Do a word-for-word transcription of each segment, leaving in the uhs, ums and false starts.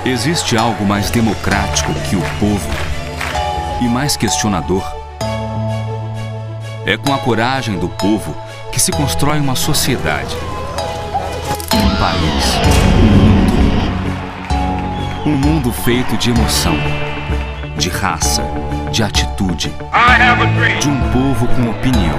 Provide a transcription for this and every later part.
Existe algo mais democrático que o povo e mais questionador? É com a coragem do povo que se constrói uma sociedade, um país, um mundo. Um mundo feito de emoção, de raça, de atitude, de um povo com opinião.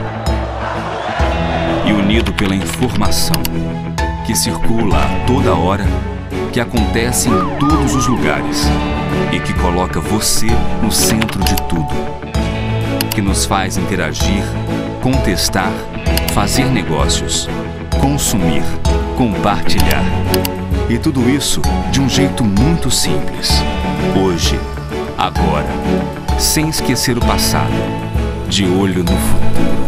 E unido pela informação, que circula a toda hora, que acontece em todos os lugares e que coloca você no centro de tudo. Que nos faz interagir, contestar, fazer negócios, consumir, compartilhar. E tudo isso de um jeito muito simples. Hoje, agora, sem esquecer o passado, de olho no futuro.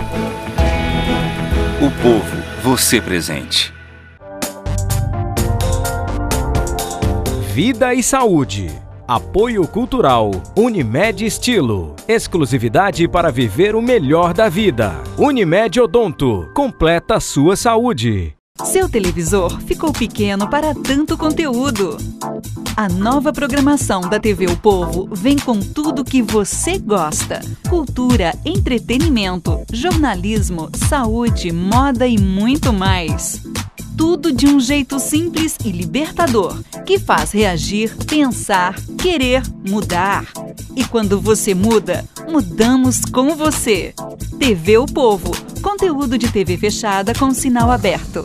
O povo, você presente. Vida e saúde. Apoio cultural. Unimed Estilo. Exclusividade para viver o melhor da vida. Unimed Odonto. Completa a sua saúde. Seu televisor ficou pequeno para tanto conteúdo. A nova programação da T V O Povo vem com tudo que você gosta. Cultura, entretenimento, jornalismo, saúde, moda e muito mais. Tudo de um jeito simples e libertador, que faz reagir, pensar, querer mudar. E quando você muda, mudamos com você. T V O Povo, conteúdo de T V fechada com sinal aberto.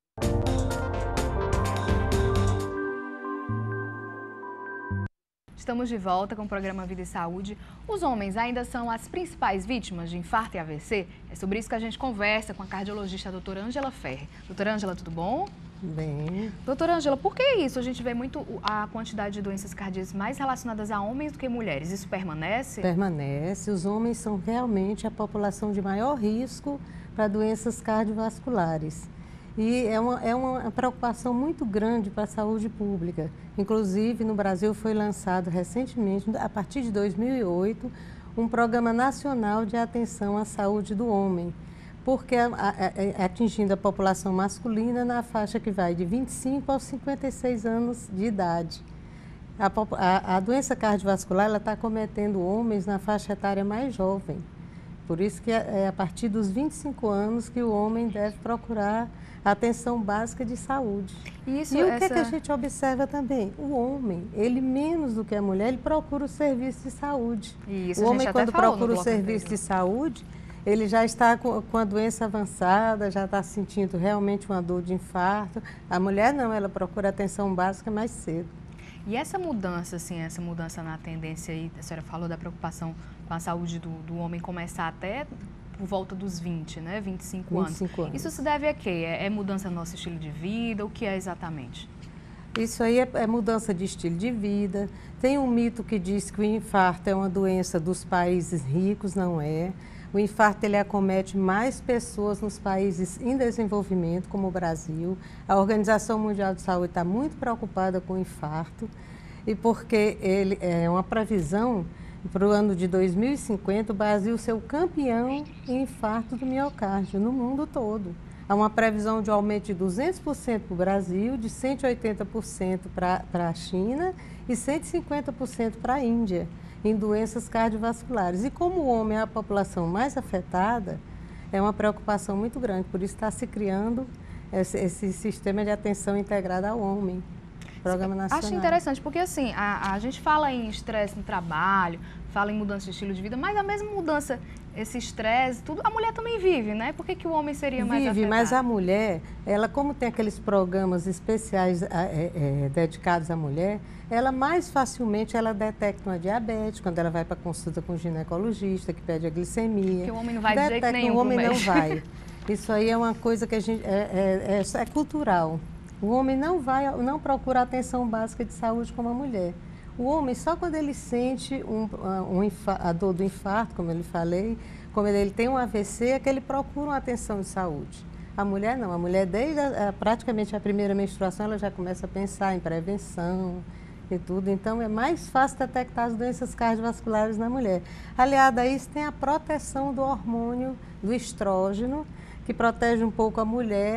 Estamos de volta com o programa Vida e Saúde. Os homens ainda são as principais vítimas de infarto e A V C? É sobre isso que a gente conversa com a cardiologista a doutora Ângela Ferri. Doutora Ângela, tudo bom? Bem. Doutora Ângela, por que isso? A gente vê muito a quantidade de doenças cardíacas mais relacionadas a homens do que mulheres. Isso permanece? Permanece. Os homens são realmente a população de maior risco para doenças cardiovasculares. E é uma, é uma preocupação muito grande para a saúde pública. Inclusive, no Brasil foi lançado recentemente, a partir de dois mil e oito, um Programa Nacional de Atenção à Saúde do Homem, porque a, a, a, atingindo a população masculina na faixa que vai de vinte e cinco aos cinquenta e seis anos de idade. A, a, a doença cardiovascular está acometendo homens na faixa etária mais jovem. Por isso que é, é a partir dos vinte e cinco anos que o homem deve procurar atenção básica de saúde. Isso, e o essa... que, é que a gente observa também? O homem, ele menos do que a mulher, ele procura o serviço de saúde. Isso, o homem, quando procura o serviço de saúde, ele já está com, com a doença avançada, já está sentindo realmente uma dor de infarto. A mulher não, ela procura atenção básica mais cedo. E essa mudança, assim, essa mudança na tendência aí, a senhora falou da preocupação com a saúde do, do homem começar até por volta dos vinte, né? vinte e cinco anos. anos. Isso se deve a quê? É, é mudança no nosso estilo de vida? O que é exatamente? Isso aí é, é mudança de estilo de vida. Tem um mito que diz que o infarto é uma doença dos países ricos, não é. O infarto ele acomete mais pessoas nos países em desenvolvimento, como o Brasil. A Organização Mundial de Saúde está muito preocupada com o infarto, e porque ele é uma previsão para o ano de dois mil e cinquenta, o Brasil ser o campeão em infarto do miocárdio no mundo todo. Há uma previsão de aumento de duzentos por cento para o Brasil, de cento e oitenta por cento para a China e cento e cinquenta por cento para a Índia, em doenças cardiovasculares. E como o homem é a população mais afetada, é uma preocupação muito grande. Por isso está se criando esse, esse sistema de atenção integrada ao homem. Programa Nacional. Acho interessante, porque assim, a, a gente fala em estresse no trabalho, fala em mudança de estilo de vida, mas a mesma mudança, esse estresse, tudo, a mulher também vive, né? Por que, que o homem seria mais afetado? Vive, mas a mulher, ela como tem aqueles programas especiais é, é, dedicados à mulher, ela mais facilmente ela detecta uma diabetes, quando ela vai para consulta com o ginecologista, que pede a glicemia. Que o homem não vai detecta, de jeito nenhum. O homem não vai. Isso aí é uma coisa que a gente, é, é, é, é cultural. O homem não vai, não procura atenção básica de saúde como a mulher. O homem, só quando ele sente um, um, a dor do infarto, como eu lhe falei, como ele tem um A V C, é que ele procura uma atenção de saúde. A mulher não, a mulher desde a, praticamente a primeira menstruação, ela já começa a pensar em prevenção e tudo. Então, é mais fácil detectar as doenças cardiovasculares na mulher. Aliado a isso, tem a proteção do hormônio, do estrógeno, que protege um pouco a mulher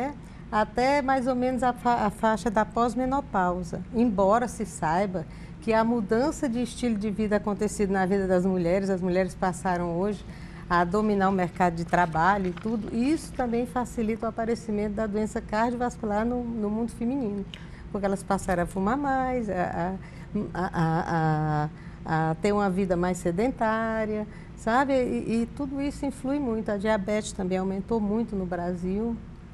até mais ou menos a, fa a faixa da pós-menopausa. Embora se saiba que a mudança de estilo de vida acontecida na vida das mulheres, as mulheres passaram hoje a dominar o mercado de trabalho e tudo, e isso também facilita o aparecimento da doença cardiovascular no, no mundo feminino, porque elas passaram a fumar mais, a, a, a, a, a ter uma vida mais sedentária, sabe? E, e tudo isso influi muito. A diabetes também aumentou muito no Brasil.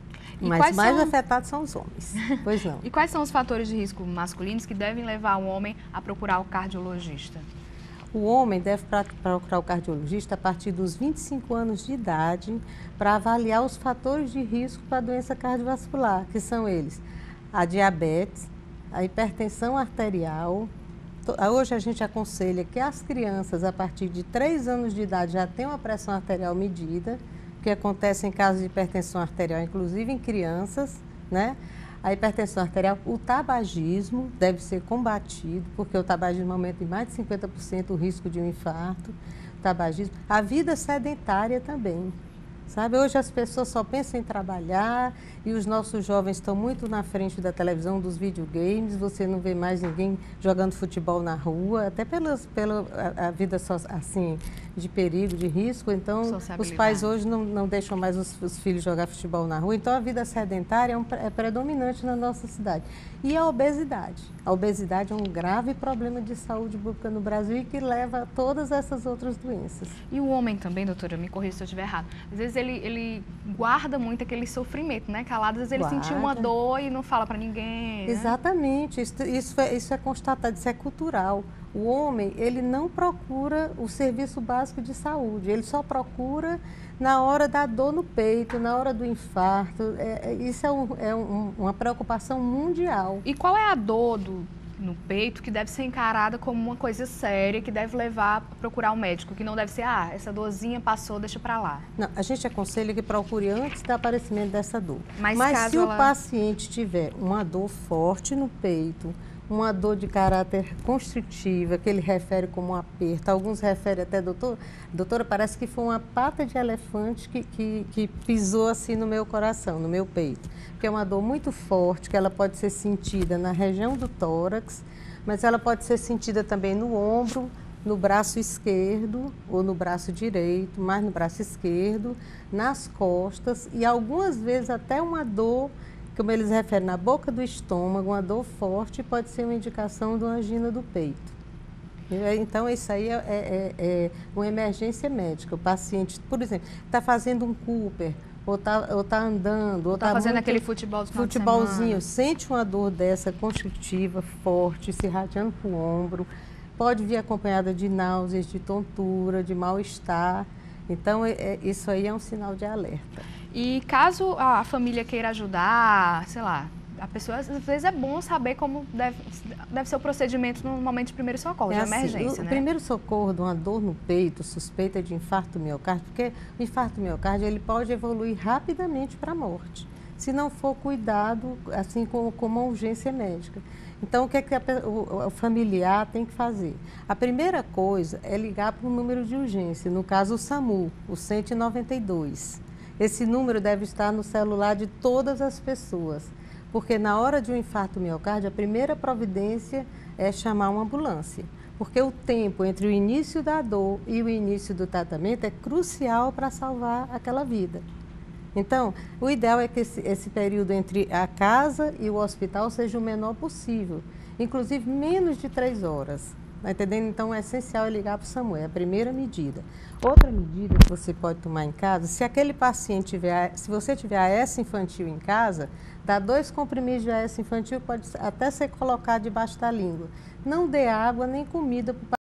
E Mas mais são... afetados são os homens, pois não. E quais são os fatores de risco masculinos que devem levar o homem a procurar o cardiologista? O homem deve procurar o cardiologista a partir dos vinte e cinco anos de idade para avaliar os fatores de risco para a doença cardiovascular, que são eles: a diabetes, a hipertensão arterial. Hoje a gente aconselha que as crianças, a partir de três anos de idade, já tenham a pressão arterial medida, que acontece em casos de hipertensão arterial, inclusive em crianças, né? A hipertensão arterial, o tabagismo deve ser combatido, porque o tabagismo aumenta em mais de cinquenta por cento o risco de um infarto, o tabagismo. A vida sedentária também, sabe? Hoje as pessoas só pensam em trabalhar e os nossos jovens estão muito na frente da televisão, dos videogames, você não vê mais ninguém jogando futebol na rua, até pelas, pela a, a vida só, assim, de perigo, de risco. Então, os pais hoje não, não deixam mais os, os filhos jogar futebol na rua. Então, a vida sedentária é, um, é predominante na nossa cidade. E a obesidade. A obesidade é um grave problema de saúde pública no Brasil e que leva a todas essas outras doenças. E o homem também, doutora, me corrija se eu estiver errado. Às vezes ele, ele guarda muito aquele sofrimento, né? Calado, às vezes ele Guarda. sentiu uma dor e não fala para ninguém. Né? Exatamente. Isso, isso, é, isso é constatado, isso é cultural. O homem, ele não procura o serviço básico de saúde, ele só procura na hora da dor no peito, na hora do infarto. É, isso é, um, é um, uma preocupação mundial. E qual é a dor do, no peito que deve ser encarada como uma coisa séria, que deve levar a procurar um médico, que não deve ser, ah, essa dorzinha passou, deixa pra lá? Não, a gente aconselha que procure antes do aparecimento dessa dor. Mas, Mas caso se ela... o paciente tiver uma dor forte no peito, uma dor de caráter constritiva, que ele refere como um aperto, alguns referem até, doutor, doutora, parece que foi uma pata de elefante que, que, que pisou assim no meu coração, no meu peito. Porque é uma dor muito forte, que ela pode ser sentida na região do tórax, mas ela pode ser sentida também no ombro, no braço esquerdo ou no braço direito, mais no braço esquerdo, nas costas e algumas vezes até uma dor, como eles referem, na boca do estômago, uma dor forte, pode ser uma indicação de uma angina do peito. Então, isso aí é, é, é uma emergência médica. O paciente, por exemplo, está fazendo um Cooper, ou está ou tá andando, ou está tá fazendo muito, aquele futebol do final de futebolzinho, semana. Sente uma dor dessa constritiva, forte, se irradiando para o ombro, pode vir acompanhada de náuseas, de tontura, de mal-estar. Então, é, é, isso aí é um sinal de alerta. E caso a família queira ajudar, sei lá, a pessoa, às vezes é bom saber como deve, deve ser o procedimento no momento de primeiro socorro, é de assim, emergência, o, né? O primeiro socorro de uma dor no peito, suspeita de infarto miocárdio, porque o infarto miocárdio ele pode evoluir rapidamente para a morte, se não for cuidado assim com, com uma urgência médica. Então, o que, é que a, o, o familiar tem que fazer? A primeira coisa é ligar para o número de urgência, no caso o SAMU, o cento e noventa e dois. Esse número deve estar no celular de todas as pessoas, porque na hora de um infarto miocárdio, a primeira providência é chamar uma ambulância, porque o tempo entre o início da dor e o início do tratamento é crucial para salvar aquela vida. Então, o ideal é que esse, esse período entre a casa e o hospital seja o menor possível, inclusive menos de três horas. Tá entendendo? Então, é essencial ligar para o SAMU, é a primeira medida. Outra medida que você pode tomar em casa, se aquele paciente tiver, se você tiver A S infantil em casa, dá dois comprimidos de A S infantil, pode até ser colocado debaixo da língua. Não dê água nem comida para o